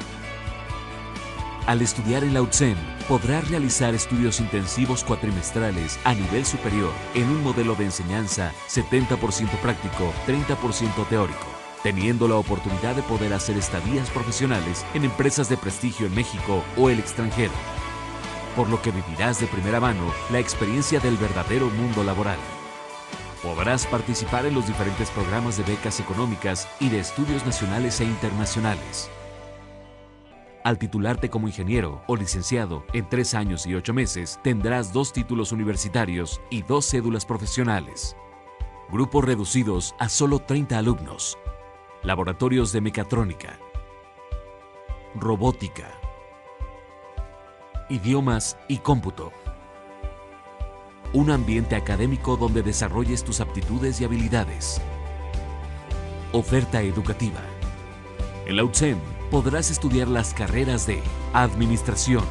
I: Al estudiar en la UTSEM, podrás realizar estudios intensivos cuatrimestrales a nivel superior en un modelo de enseñanza 70% práctico, 30% teórico, teniendo la oportunidad de poder hacer estadías profesionales en empresas de prestigio en México o el extranjero, por lo que vivirás de primera mano la experiencia del verdadero mundo laboral. Podrás participar en los diferentes programas de becas económicas y de estudios nacionales e internacionales. Al titularte como ingeniero o licenciado en 3 años y 8 meses, tendrás 2 títulos universitarios y 2 cédulas profesionales. Grupos reducidos a solo 30 alumnos. Laboratorios de mecatrónica, robótica, idiomas y cómputo. Un ambiente académico donde desarrolles tus aptitudes y habilidades. Oferta educativa. En la UTSEM podrás estudiar las carreras de Administración,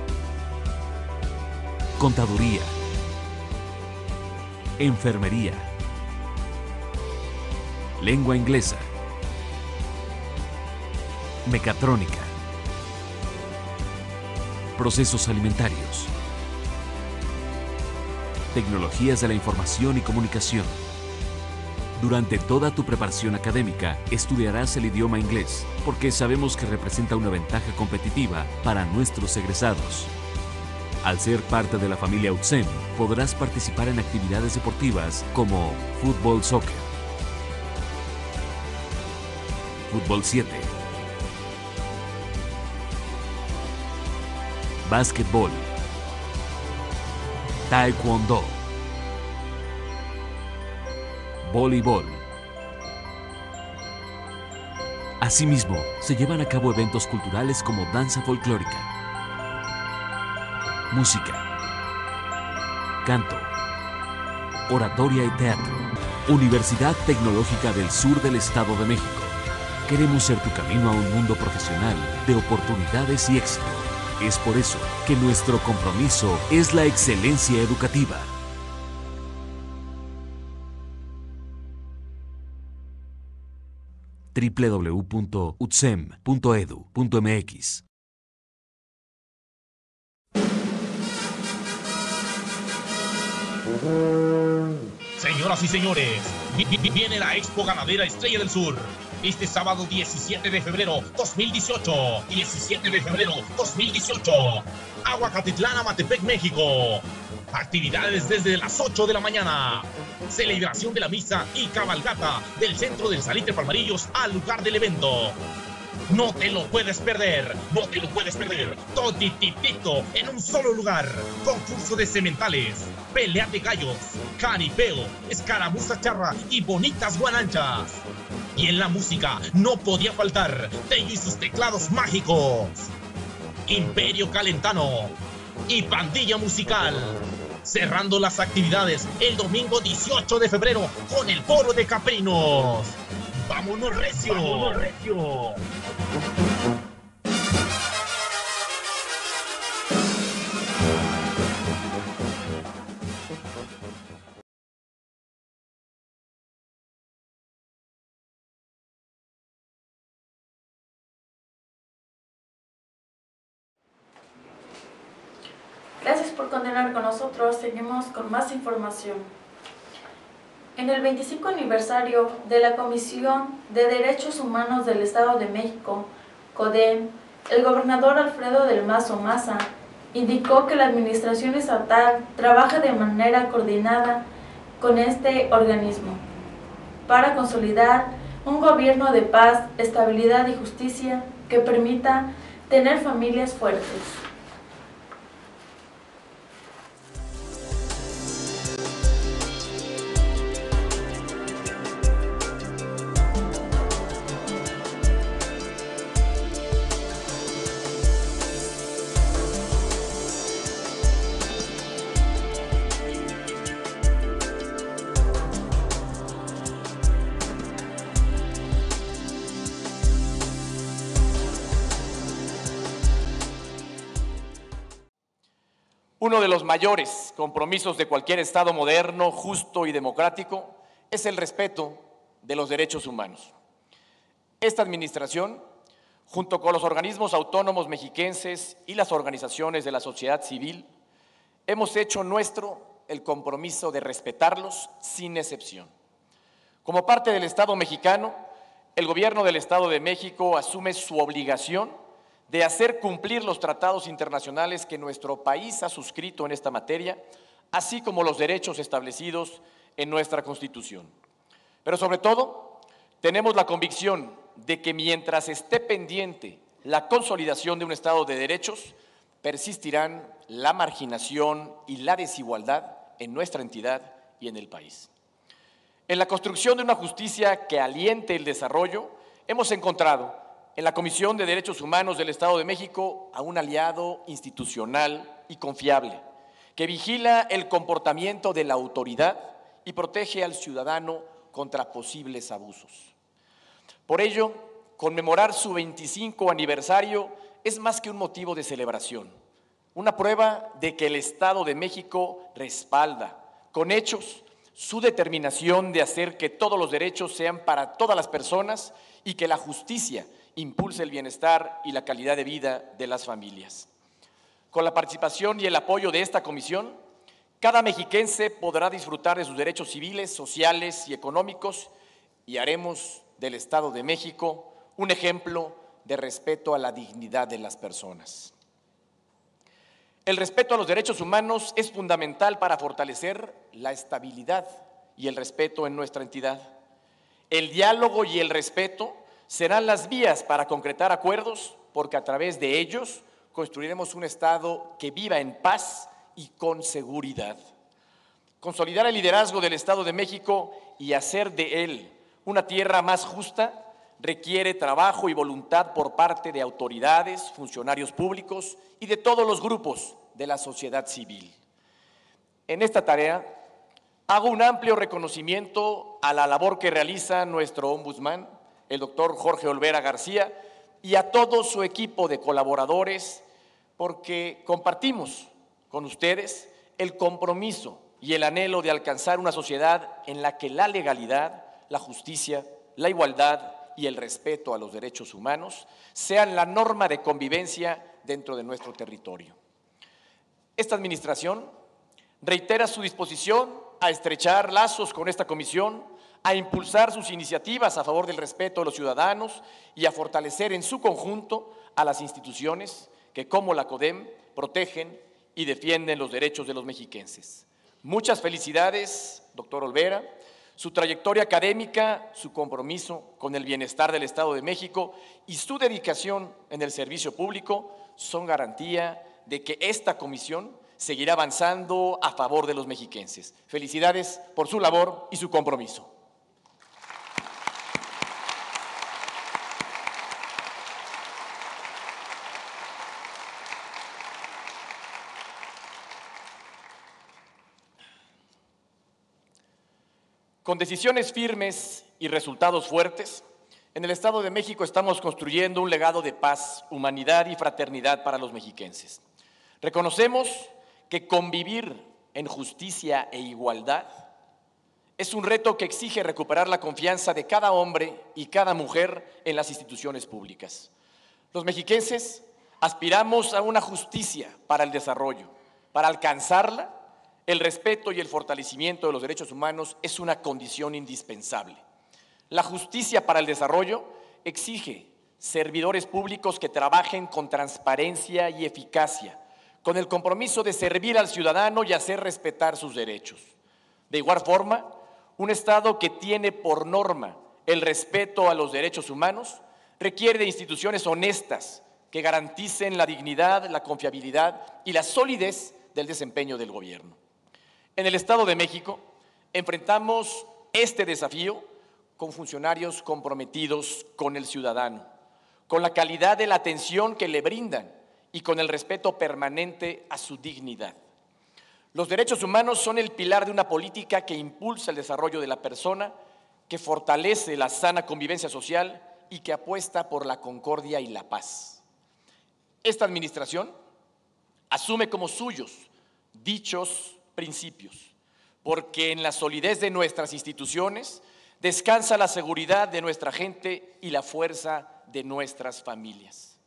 I: Contaduría, Enfermería, Lengua Inglesa, Mecatrónica, Procesos alimentarios, Tecnologías de la información y comunicación. Durante toda tu preparación académica estudiarás el idioma inglés, porque sabemos que representa una ventaja competitiva para nuestros egresados. Al ser parte de la familia UTSEM, podrás participar en actividades deportivas como fútbol soccer, fútbol 7, básquetbol, taekwondo, voleibol. Asimismo, se llevan a cabo eventos culturales como danza folclórica, música, canto, oratoria y teatro. Universidad Tecnológica del Sur del Estado de México. Queremos ser tu camino a un mundo profesional de oportunidades y éxito. Es por eso que nuestro compromiso es la excelencia educativa. www.utsem.edu.mx.
K: Señoras y señores, viene la Expo Ganadera Estrella del Sur. Este sábado 17 de febrero 2018. 17 de febrero 2018. Aguacatitlán, Amatepec, México. Actividades desde las 8 de la mañana. Celebración de la misa y cabalgata del centro del Salitre Palmarillos al lugar del evento. No te lo puedes perder, no te lo puedes perder. Todititito en un solo lugar. Concurso de sementales, pelea de gallos, canipeo, escaramuza charra y bonitas guananchas. Y en la música no podía faltar Tello y sus teclados mágicos, Imperio Calentano y Pandilla Musical. cerrando las actividades el domingo 18 de febrero con el Foro de Caprinos. ¡Vámonos recio! ¡Vámonos recio!
A: Gracias por continuar con nosotros. Seguimos con más información. En el 25 aniversario de la Comisión de Derechos Humanos del Estado de México, CODEM, el gobernador Alfredo del Mazo Maza indicó que la administración estatal trabaja de manera coordinada con este organismo para consolidar un gobierno de paz, estabilidad y justicia que permita tener familias fuertes.
Q: Uno de los mayores compromisos de cualquier Estado moderno, justo y democrático es el respeto de los derechos humanos. Esta administración, junto con los organismos autónomos mexiquenses y las organizaciones de la sociedad civil, hemos hecho nuestro el compromiso de respetarlos sin excepción. Como parte del Estado mexicano, el Gobierno del Estado de México asume su obligación de hacer cumplir los tratados internacionales que nuestro país ha suscrito en esta materia, así como los derechos establecidos en nuestra Constitución. Pero sobre todo, tenemos la convicción de que mientras esté pendiente la consolidación de un Estado de derechos, persistirán la marginación y la desigualdad en nuestra entidad y en el país. En la construcción de una justicia que aliente el desarrollo, hemos encontrado en la Comisión de Derechos Humanos del Estado de México a un aliado institucional y confiable, que vigila el comportamiento de la autoridad y protege al ciudadano contra posibles abusos. Por ello, conmemorar su 25 aniversario es más que un motivo de celebración, una prueba de que el Estado de México respalda, con hechos, su determinación de hacer que todos los derechos sean para todas las personas y que la justicia impulse el bienestar y la calidad de vida de las familias. Con la participación y el apoyo de esta comisión, cada mexiquense podrá disfrutar de sus derechos civiles, sociales y económicos y haremos del Estado de México un ejemplo de respeto a la dignidad de las personas. El respeto a los derechos humanos es fundamental para fortalecer la estabilidad y el respeto en nuestra entidad. El diálogo y el respeto serán las vías para concretar acuerdos, porque a través de ellos construiremos un Estado que viva en paz y con seguridad. Consolidar el liderazgo del Estado de México y hacer de él una tierra más justa requiere trabajo y voluntad por parte de autoridades, funcionarios públicos y de todos los grupos de la sociedad civil. En esta tarea hago un amplio reconocimiento a la labor que realiza nuestro ombudsman, el doctor Jorge Olvera García, y a todo su equipo de colaboradores, porque compartimos con ustedes el compromiso y el anhelo de alcanzar una sociedad en la que la legalidad, la justicia, la igualdad y el respeto a los derechos humanos sean la norma de convivencia dentro de nuestro territorio. Esta administración reitera su disposición a estrechar lazos con esta comisión, a impulsar sus iniciativas a favor del respeto de los ciudadanos y a fortalecer en su conjunto a las instituciones que, como la CODEM, protegen y defienden los derechos de los mexiquenses. Muchas felicidades, doctor Olvera. Su trayectoria académica, su compromiso con el bienestar del Estado de México y su dedicación en el servicio público son garantía de que esta comisión seguirá avanzando a favor de los mexiquenses. Felicidades por su labor y su compromiso. Con decisiones firmes y resultados fuertes, en el Estado de México estamos construyendo un legado de paz, humanidad y fraternidad para los mexiquenses. Reconocemos que convivir en justicia e igualdad es un reto que exige recuperar la confianza de cada hombre y cada mujer en las instituciones públicas. Los mexiquenses aspiramos a una justicia para el desarrollo. Para alcanzarla, el respeto y el fortalecimiento de los derechos humanos es una condición indispensable. La justicia para el desarrollo exige servidores públicos que trabajen con transparencia y eficacia, con el compromiso de servir al ciudadano y hacer respetar sus derechos. De igual forma, un Estado que tiene por norma el respeto a los derechos humanos requiere de instituciones honestas que garanticen la dignidad, la confiabilidad y la solidez del desempeño del gobierno. En el Estado de México enfrentamos este desafío con funcionarios comprometidos con el ciudadano, con la calidad de la atención que le brindan y con el respeto permanente a su dignidad. Los derechos humanos son el pilar de una política que impulsa el desarrollo de la persona, que fortalece la sana convivencia social y que apuesta por la concordia y la paz. Esta administración asume como suyos dichos principios, porque en la solidez de nuestras instituciones descansa la seguridad de nuestra gente y la fuerza de nuestras familias.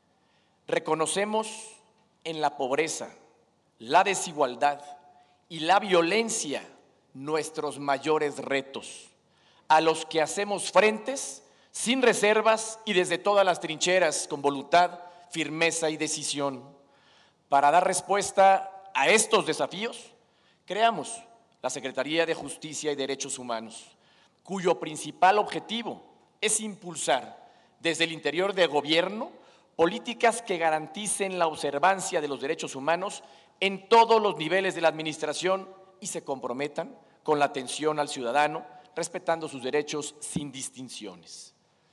Q: Reconocemos en la pobreza, la desigualdad y la violencia nuestros mayores retos, a los que hacemos frentes sin reservas y desde todas las trincheras con voluntad, firmeza y decisión. Para dar respuesta a estos desafíos, creamos la Secretaría de Justicia y Derechos Humanos, cuyo principal objetivo es impulsar desde el interior del gobierno políticas que garanticen la observancia de los derechos humanos en todos los niveles de la administración y se comprometan con la atención al ciudadano, respetando sus derechos sin distinciones.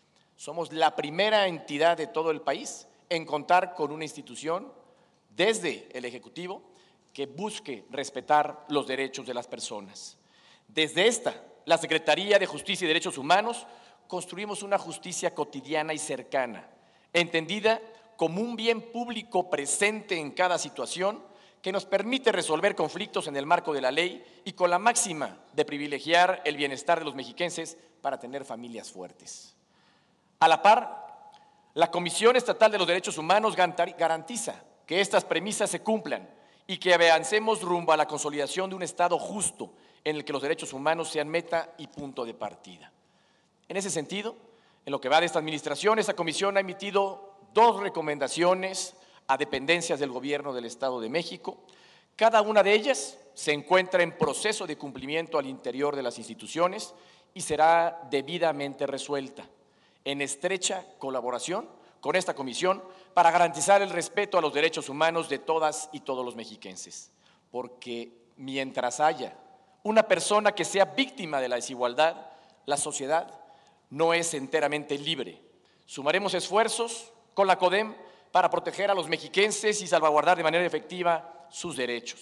Q: Somos la primera entidad de todo el país en contar con una institución desde el Ejecutivo que busque respetar los derechos de las personas. Desde la Secretaría de Justicia y Derechos Humanos, construimos una justicia cotidiana y cercana, entendida como un bien público presente en cada situación que nos permite resolver conflictos en el marco de la ley y con la máxima de privilegiar el bienestar de los mexiquenses para tener familias fuertes. A la par, la Comisión Estatal de los Derechos Humanos garantiza que estas premisas se cumplan y que avancemos rumbo a la consolidación de un Estado justo en el que los derechos humanos sean meta y punto de partida. En ese sentido, en lo que va de esta administración, esta comisión ha emitido 2 recomendaciones a dependencias del Gobierno del Estado de México. Cada una de ellas se encuentra en proceso de cumplimiento al interior de las instituciones y será debidamente resuelta, en estrecha colaboración con esta comisión para garantizar el respeto a los derechos humanos de todas y todos los mexiquenses. Porque mientras haya una persona que sea víctima de la desigualdad, la sociedad no es enteramente libre. Sumaremos esfuerzos con la CODEM para proteger a los mexiquenses y salvaguardar de manera efectiva sus derechos.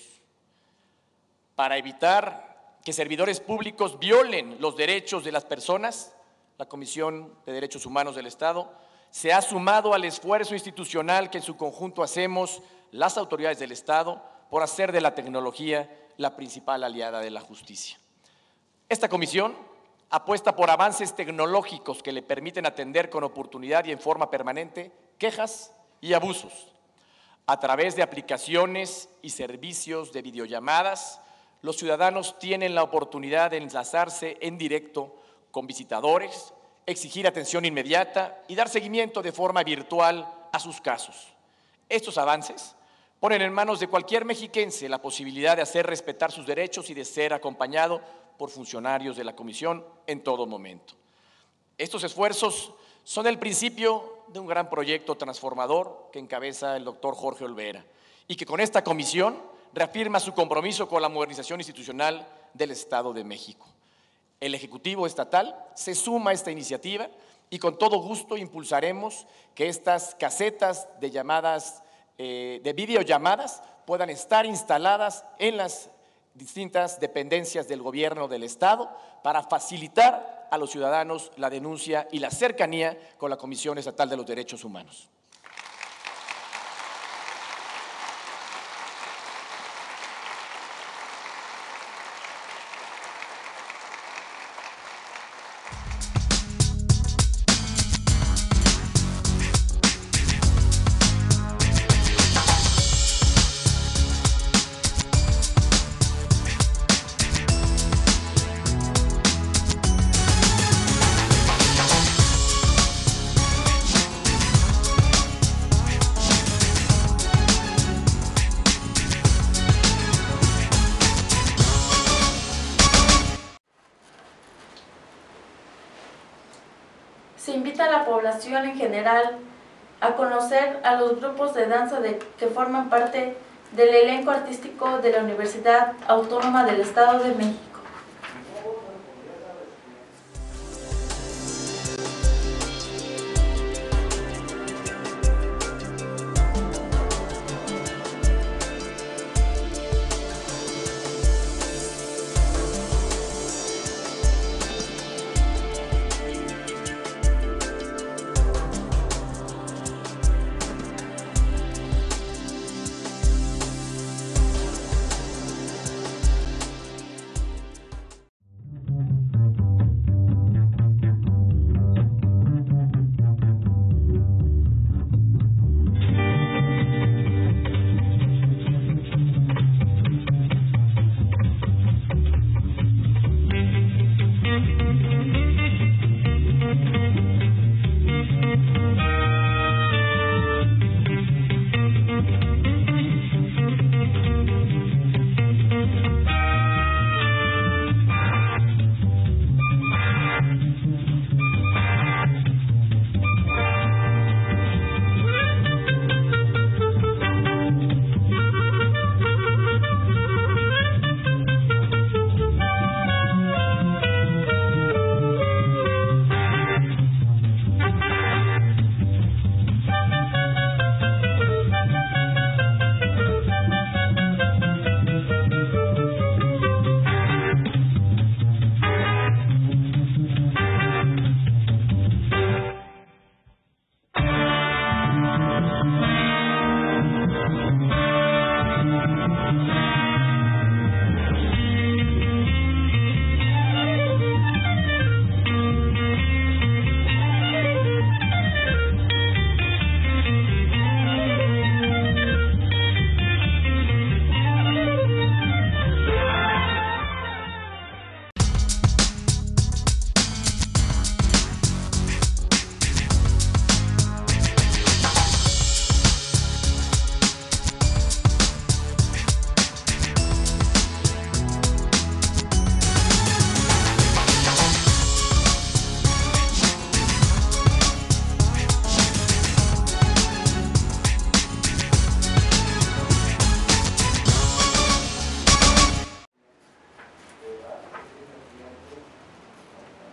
Q: Para evitar que servidores públicos violen los derechos de las personas, la Comisión de Derechos Humanos del Estado se ha sumado al esfuerzo institucional que en su conjunto hacemos las autoridades del Estado por hacer de la tecnología la principal aliada de la justicia. Esta comisión apuesta por avances tecnológicos que le permiten atender con oportunidad y en forma permanente quejas y abusos. A través de aplicaciones y servicios de videollamadas, los ciudadanos tienen la oportunidad de enlazarse en directo con visitadores, exigir atención inmediata y dar seguimiento de forma virtual a sus casos. Estos avances ponen en manos de cualquier mexiquense la posibilidad de hacer respetar sus derechos y de ser acompañado por funcionarios de la Comisión en todo momento. Estos esfuerzos son el principio de un gran proyecto transformador que encabeza el doctor Jorge Olvera y que con esta comisión reafirma su compromiso con la modernización institucional del Estado de México. El Ejecutivo Estatal se suma a esta iniciativa y con todo gusto impulsaremos que estas casetas de videollamadas puedan estar instaladas en las distintas dependencias del gobierno del Estado para facilitar a los ciudadanos la denuncia y la cercanía con la Comisión Estatal de los Derechos Humanos.
A: Se invita a la población en general a conocer a los grupos de danza que forman parte del elenco artístico de la Universidad Autónoma del Estado de México.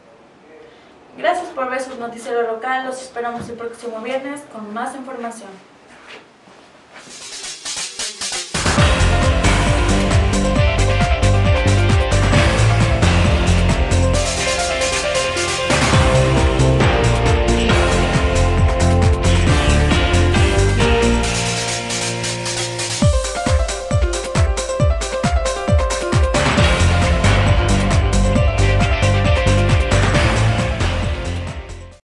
A: Gracias por ver su noticiero local, los esperamos el próximo viernes con más información.